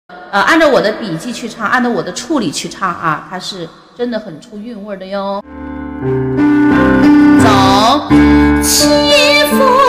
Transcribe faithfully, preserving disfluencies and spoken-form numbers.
呃，按照我的笔记去唱，按照我的处理去唱啊，它是真的很出韵味的哟。走，起风。